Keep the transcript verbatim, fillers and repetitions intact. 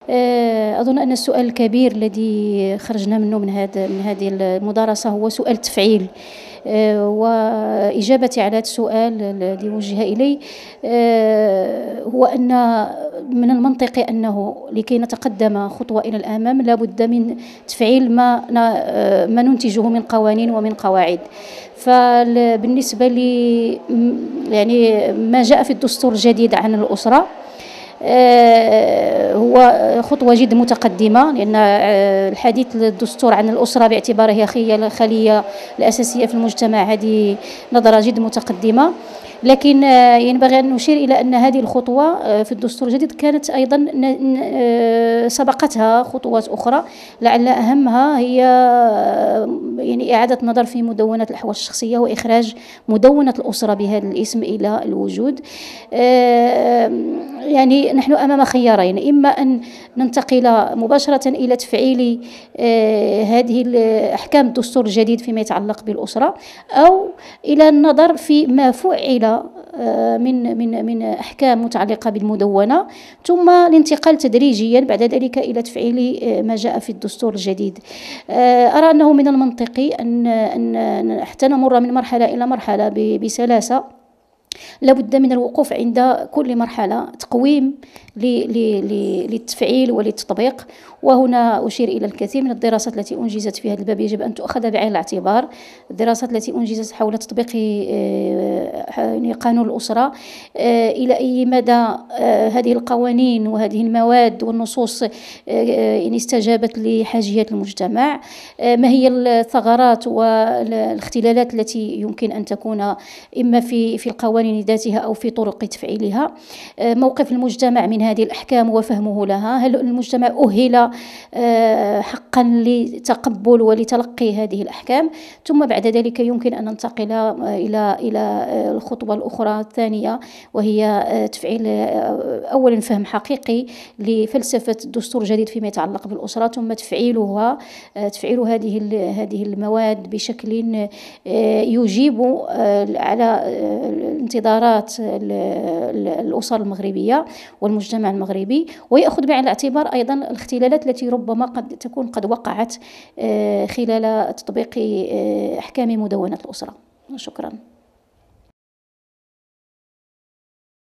أظن أن السؤال الكبير الذي خرجنا منه من هذا من هذه المدارسة هو سؤال التفعيل. وإجابتي على هذا السؤال الذي وجه إلي هو أن من المنطقي أنه لكي نتقدم خطوة إلى الأمام لا بد من تفعيل ما ما ننتجه من قوانين ومن قواعد. فبالنسبة لي يعني ما جاء في الدستور الجديد عن الأسرة هو خطوة جد متقدمة، لأن الحديث الدستور عن الأسرة باعتبارها هي الخلية الأساسية في المجتمع هذه نظرة جد متقدمة. لكن ينبغي أن نشير إلى أن هذه الخطوة في الدستور الجديد كانت أيضا سبقتها خطوات أخرى، لعل أهمها هي يعني إعادة النظر في مدونة الأحوال الشخصية وإخراج مدونة الأسرة بهذا الاسم إلى الوجود. يعني نحن أمام خيارين: إما أن ننتقل مباشرة إلى تفعيل هذه الأحكام الدستور الجديد فيما يتعلق بالأسرة، أو إلى النظر في ما فعل من من من أحكام متعلقة بالمدونة، ثم الانتقال تدريجيا بعد ذلك إلى تفعيل ما جاء في الدستور الجديد. أرى أنه من المنطقي أن أن حتى نمر من مرحلة إلى مرحلة بسلاسة. لابد من الوقوف عند كل مرحلة تقويم للتفعيل وللتطبيق. وهنا أشير إلى الكثير من الدراسات التي أنجزت في هذا الباب يجب أن تؤخذ بعين الاعتبار. الدراسات التي أنجزت حول تطبيق قانون الأسرة، إلى أي مدى هذه القوانين وهذه المواد والنصوص إن استجابت لحاجيات المجتمع، ما هي الثغرات والاختلالات التي يمكن أن تكون إما في في القوانين ذاتها أو في طرق تفعيلها، موقف المجتمع من هذه الأحكام وفهمه لها، هل المجتمع أهل حقا لتقبل ولتلقي هذه الأحكام. ثم بعد ذلك يمكن أن ننتقل إلى إلى الخطوة الأخرى الثانية، وهي تفعيل أولا فهم حقيقي لفلسفة الدستور الجديد فيما يتعلق بالأسرة، ثم تفعيلها تفعيل هذه هذه المواد بشكل يجيب على انتظارات الأسر المغربية والمجتمع المغربي، ويأخذ بعين الاعتبار أيضا الاختلالات التي ربما قد تكون قد وقعت خلال تطبيق أحكام مدونة الأسرة. شكرا.